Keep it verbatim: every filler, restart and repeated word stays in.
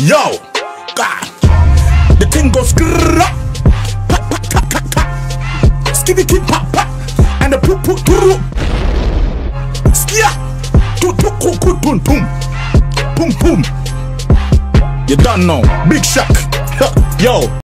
Yo, God, the Ting Go Skraaaaa, pa pa ta ta ta, skibby kid pa pa, and the poo poo turu, skia, tu tu ku ku tum tum, pum pum. You don't know, big shock, yo.